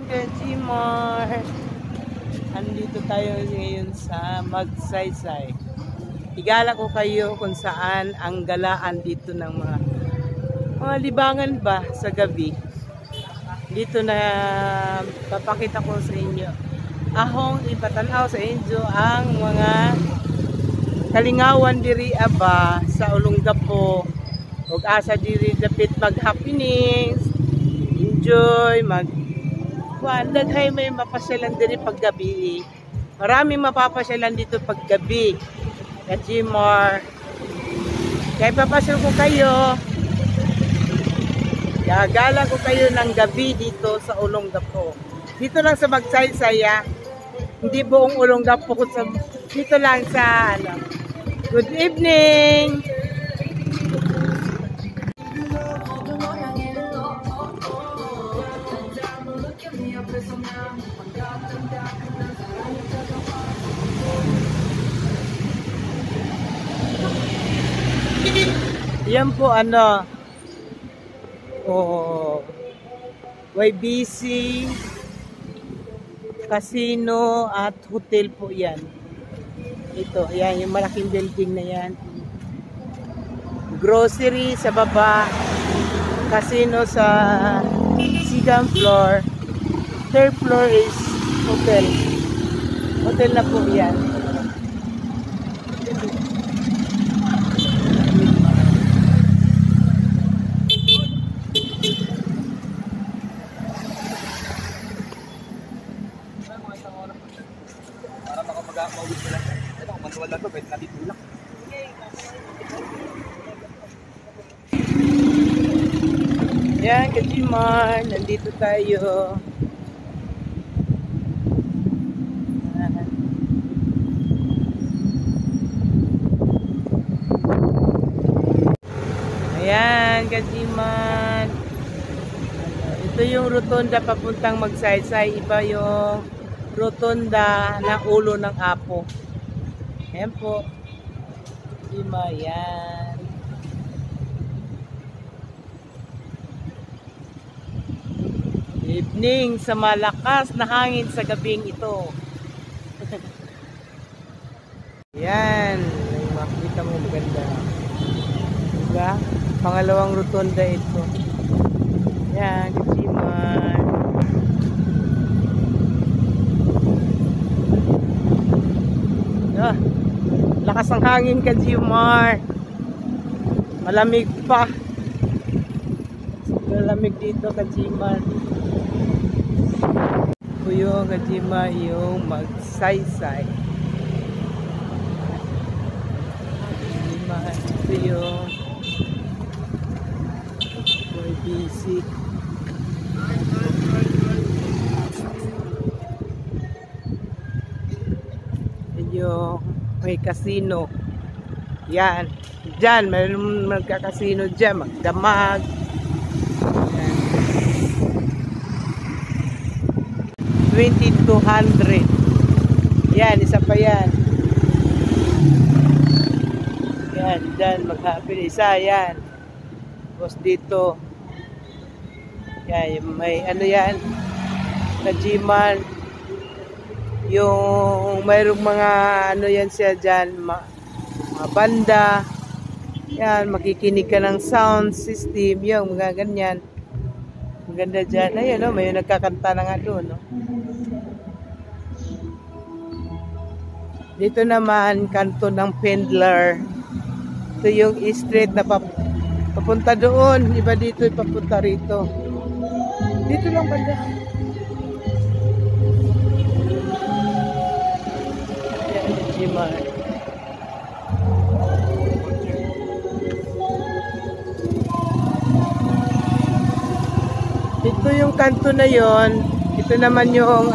Kajimar. Andito tayo ngayon sa Magsaysay. Igala ko kayo kung saan ang galaan dito ng mga libangan ba sa gabi. Dito na papakita ko sa inyo. Ahong ipatanaw sa inyo ang mga kalingawan diri aba sa Olongapo. Ug asa diri dapit mag-happenings, enjoy, daghay may mapasyalan diri paggabi. Maraming mapapasyalan dito paggabi. Kajimar. Kaya papasyal ko kayo. Gagala ko kayo ng gabi dito sa Olongapo. Dito lang sa Magsaysay. Hindi buong Olongapo, dito lang sa Good evening. Yan po YBC casino at hotel po yan. Ito, yan yung malaking building na yan. Grocery sa baba, casino sa second floor, third floor is hotel. Hotel na po yan. Yan, Kajimar, nandito tayo. Ayan, Kajimar. Ito yung rotonda papuntang Magsaysay. Iba yung rotonda ng ulo ng Apo. Ayan po. Kajimar, yan. Evening sa malakas na hangin sa gabing ito. Yan. Makita mo maganda. Diba? Pangalawang rotonda ito. Yan. Kajimar. Lakas ang hangin, Kajimar. Malamig pa. Malamig dito, Kajimar. Ito yung Kajimar, yung Magsaysay. Kajimar, ito yung YBC. Ito yung may casino. Yan. Diyan, mayroon magkakasino dyan. Magdamag. 2,200. Yan, isa pa yan. Yan, dyan, mag-happy. Isa, yan. Tapos dito. Yan, may yan. Kajimar. Yung mayroong mga yan siya dyan. Mga banda. Yan, makikinig ka ng sound system. Yung mga ganyan. Maganda dyan. Ayan, may nagkakanta na nga doon. Dito naman, kanto ng Pendler. Ito yung street na papunta doon. Iba dito, papunta rito. Dito lang banda. Ayan, Kajimar. Ito yung kanto na yon. Ito naman yung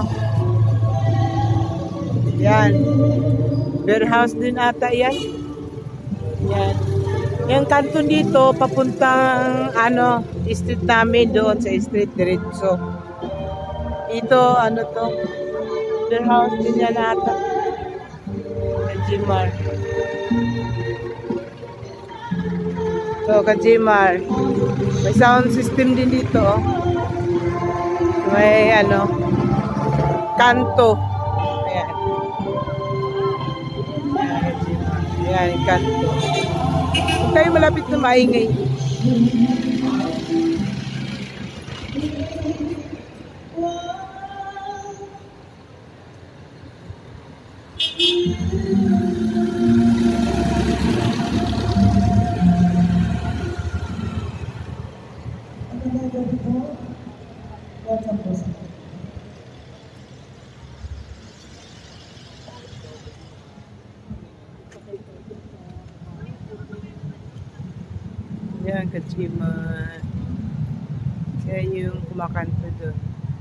yan. Bear house din ata yan. Yan. Yung kanto dito, papuntang street namin doon sa street diretso. Ito, to? Bear house din yan ata. Kajimar. So, Kajimar. May sound system din dito. May ano, kanto. Ayan. Ayan, kanto. Huwag tayo malapit na maingay. Yan, kachiman. Kaya yung kumakanta doon.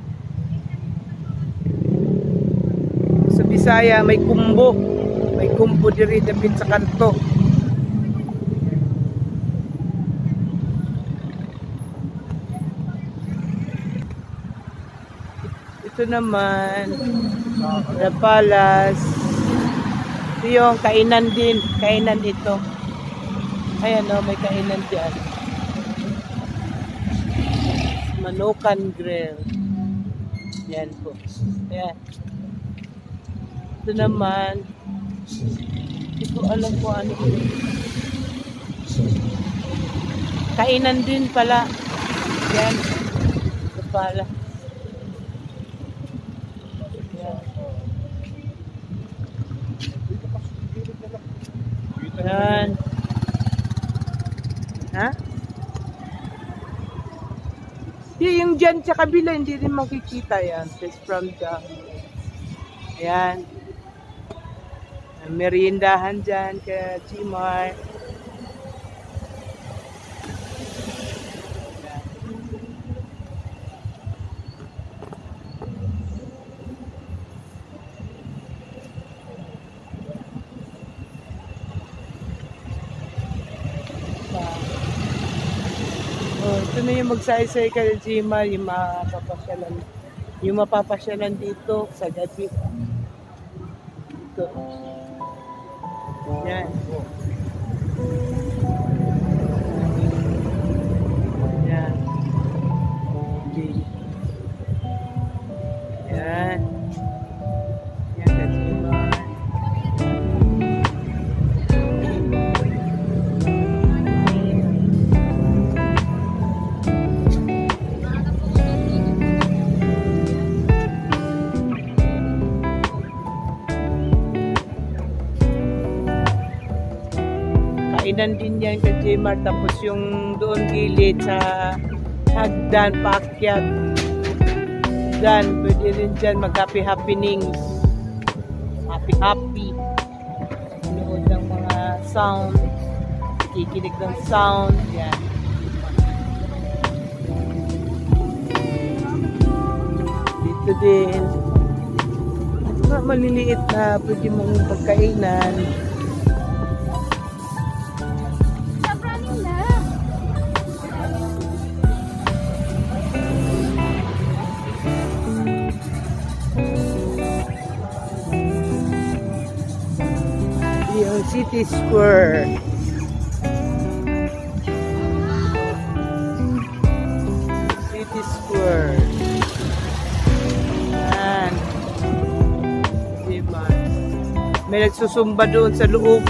Sa Bisaya, may kumbo. May kumbo diri dapit sa kanto. Ito naman, The Palace. Ito yung kainan din. Kainan ito. Ayan o, may kainan dyan. Manukan Grill. Yan po. Ayan. Ito naman, hindi ko alam kung ano ito. Kainan din pala. Yan. Ito pala. Yan. Yan. Ha? Yung dyan sa kabila, hindi rin makikita yan. Just from the... Ayan. Meriendahan dyan kay Chimar. Ito na yung magsaysay kay Jima, yung mapapasyalan dito sa gabi. Ito. Yan. Yan. Okay. Yan. Yan kay Jima. Kainan din yan kay Jmar. Tapos yung doon gilid sa hagdan, paakyat. Dyan, pwede rin dyan mag-happy happenings. Happy. Nood ng mga sound. Kikinig ng sound. Yan. Dito din. Maliliit na pwede mong pagkainan. Yung City Square. City Square. Yan. Diba? May nagsusumba doon sa loob.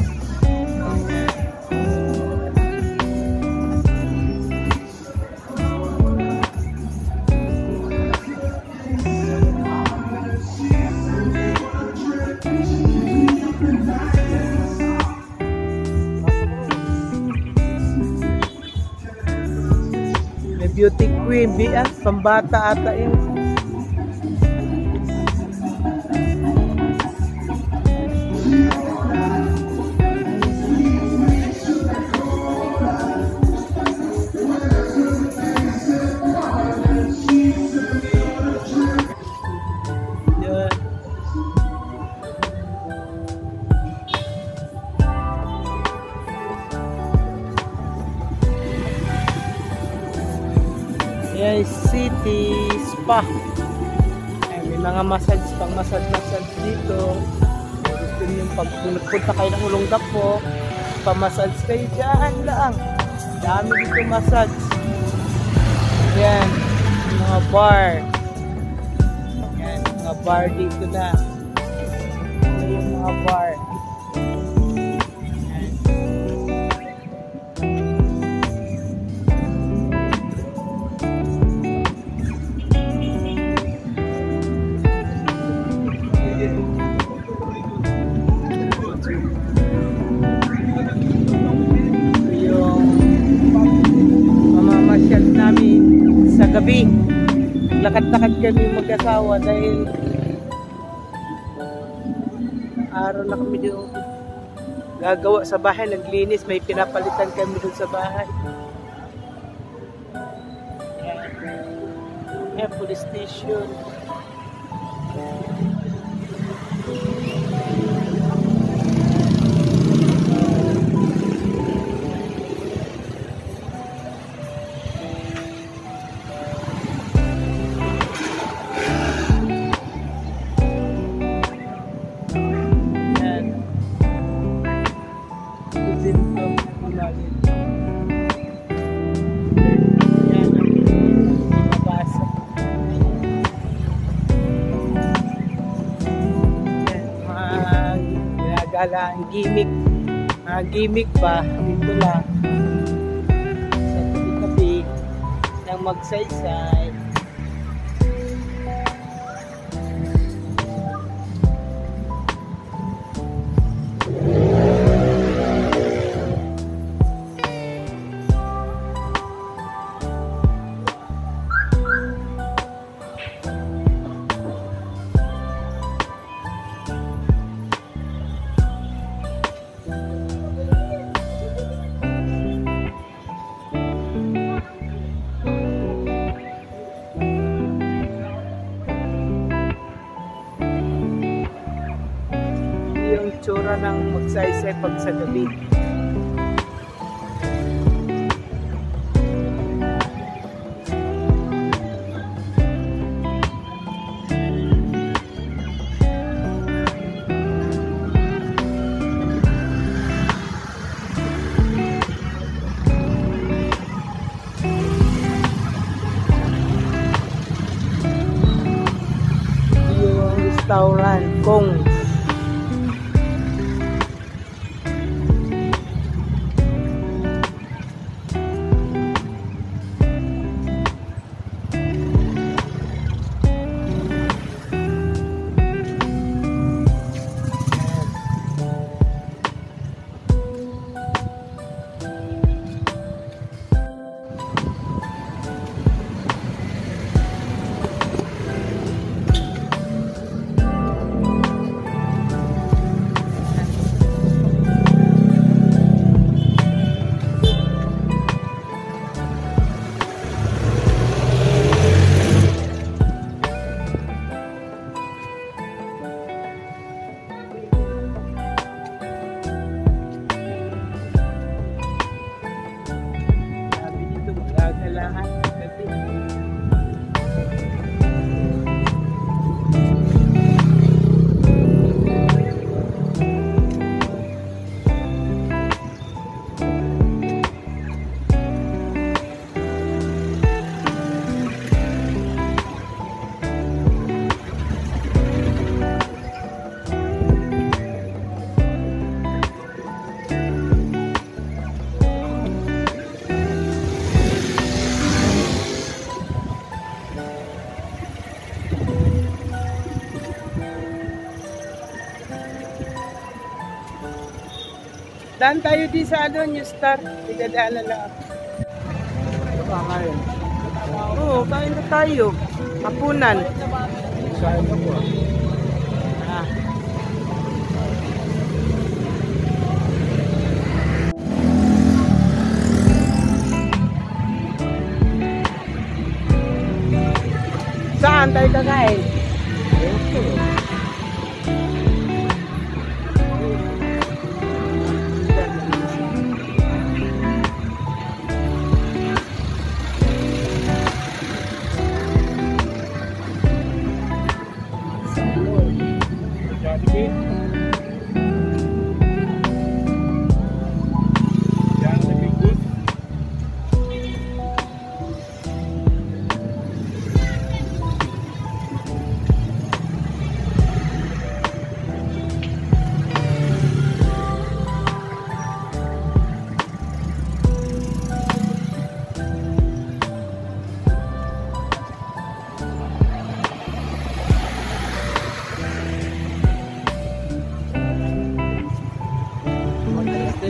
Beauty Queen, pambata ata yun. Yan, City Spa. Ay, may mga pang-massage dito. Gusto niyo pag punta kayo ng Olongapo, pa-massage kayo dyan lang. Dami dito massage. Yan, mga bar. bar dito na. Ito yung mga bar. Sa gabi, lakad-lakad kami mag-asawa dahil araw na kami doon gagawa sa bahay, naglinis, may pinapalitan kami doon sa bahay. Yan, police station. Ang gimmick ba dito lang sa tabi-tabi ng magsaysay. Yung tsura ng magsaysay pag sa gabi. Yung restaurant Kong. Daan tayo di sa New Star. Idadaanan lang ako. Ngayon. Oo, kain na tayo. Hapunan. Kain na po. Ah. Saan tayo kakain?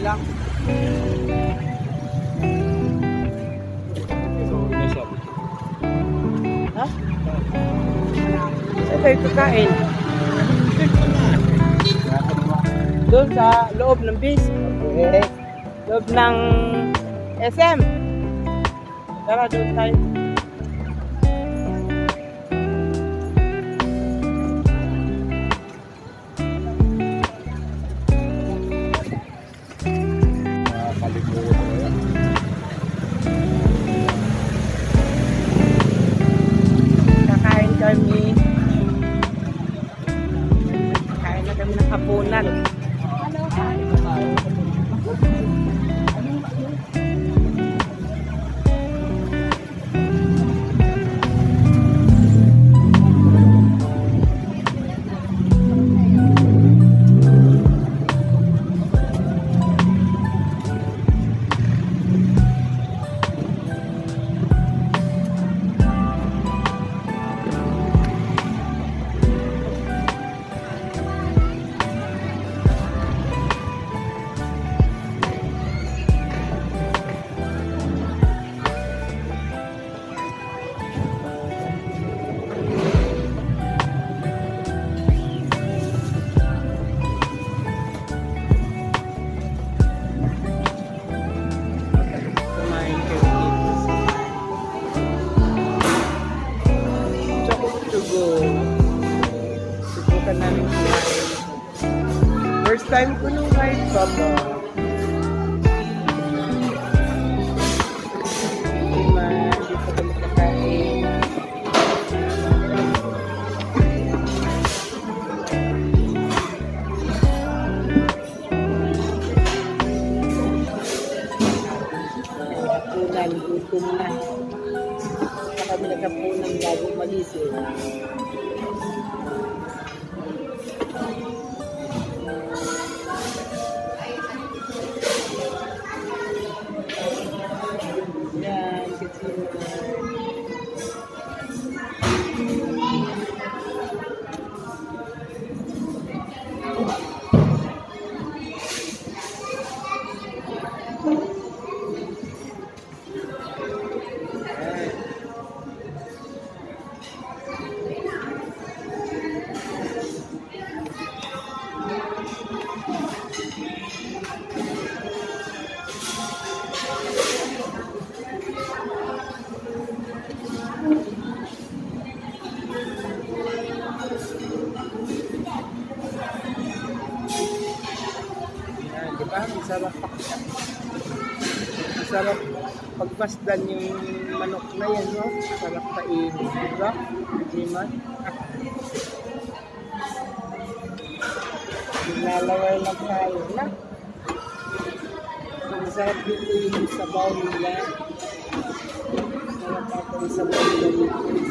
lang. Ha? Saan kayo kakain? Doon sa loob ng bis. Okay. Loob ng SM. Tara, doon tayo. Kakain kami. Kain na kami ng hapunan. Subukan namin kumain. First time ko nung kahit baba. Hindi pa kami kakain. Hapunan, gutom na. Kami nagkapunan bago malisip. Yan, kasi diba? Masarap pagmasdan yung manok na yan, no? Masarap kainin, diba? Jiman. Nilalaway lang tayo na. Masarap dito yung sabaw nila. Masarap ako yung sabaw nila dito.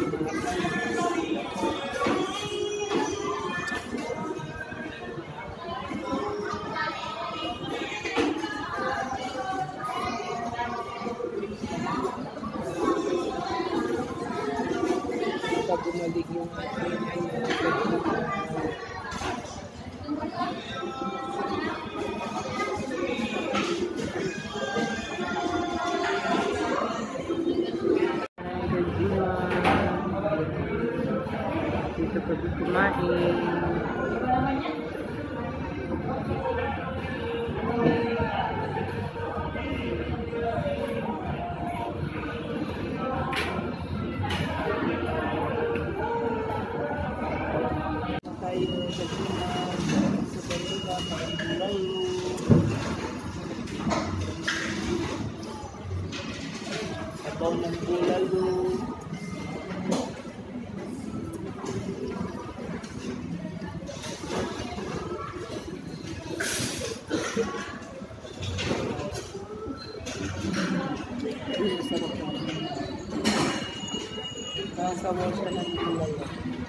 Bumalik yung dito pwede kumain. Sabaw ng bulalo. Sarap naman. Sabaw siya ng bulalo.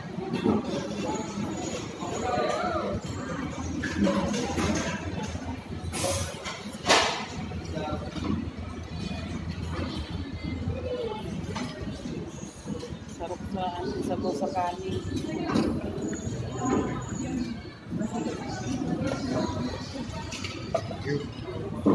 Sarap sa sabaw sa kanin. Thank you.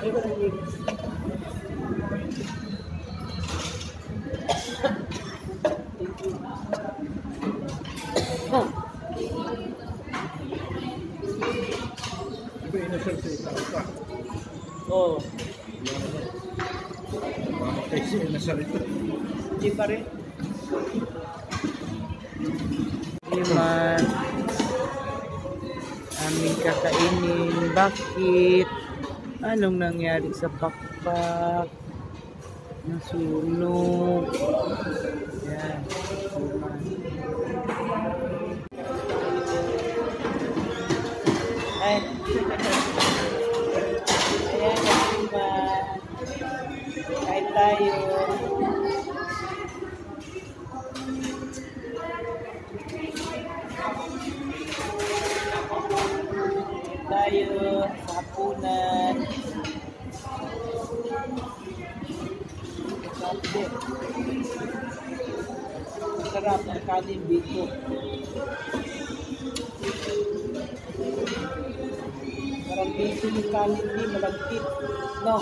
Ito inasal sa itaw pa. Oo. Kasi inasal ito. Hindi pa rin. Iman. Aming kakainin. Bakit? Anong nangyari sa pakpak? Nasunog. Yan. Iman. Ay. Ayan, Iman. Kain tayo. Tayo sa hapunan. Masarap ang kanin dito. Parang dito yung kanin ni malagkit. No?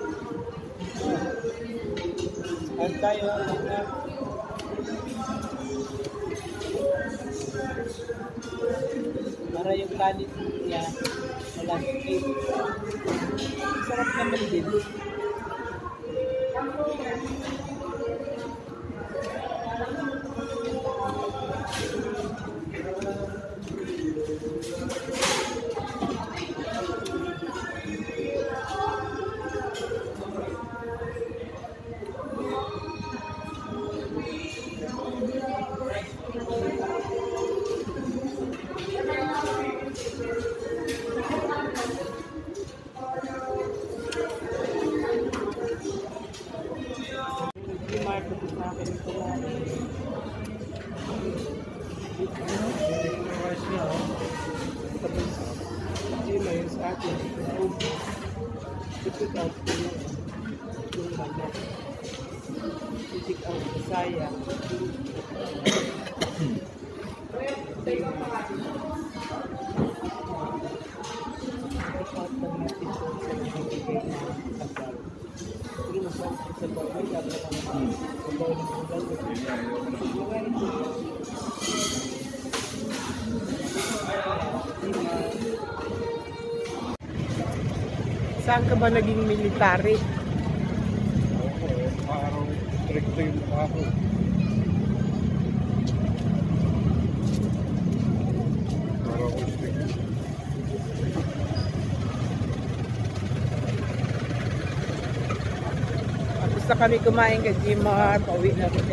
At tayo para yung kanin niya malagkit. Sarap naman din. Pitik out yung manok. Pitik out Bisaya. Saan ka ba naging military? Araw, stricto yung ako. Araw ko stricto. Tapos na kami kumain kay Jimar, pauwi na rin.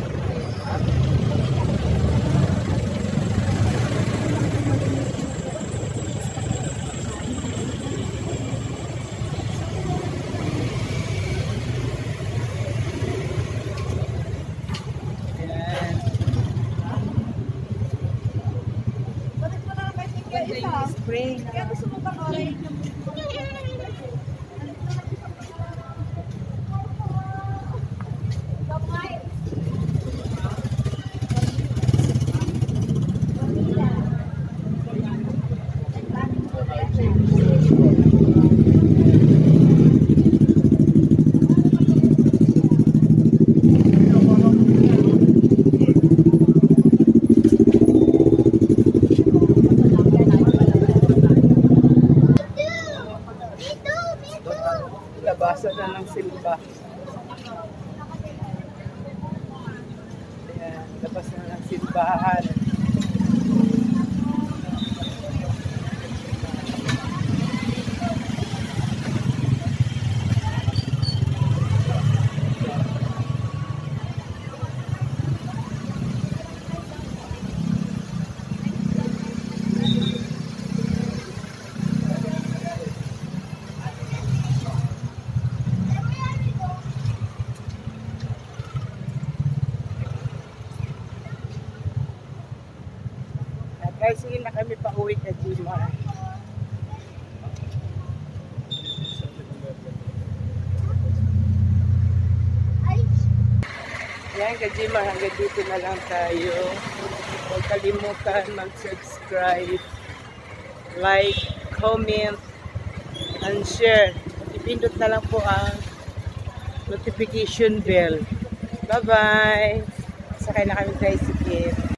Spring. Kaya gusto mo ba orange? Labasan na ng silba. Ayan, labas na ng silbahan. Kaya sige na kami pa uwi kay Jimar. Yan kay Jimar, hanggang dito na lang tayo. Huwag kalimutan mag-subscribe, like, comment, and share. pindot na lang po ang notification bell. Bye-bye! Sakay na kami tricycle.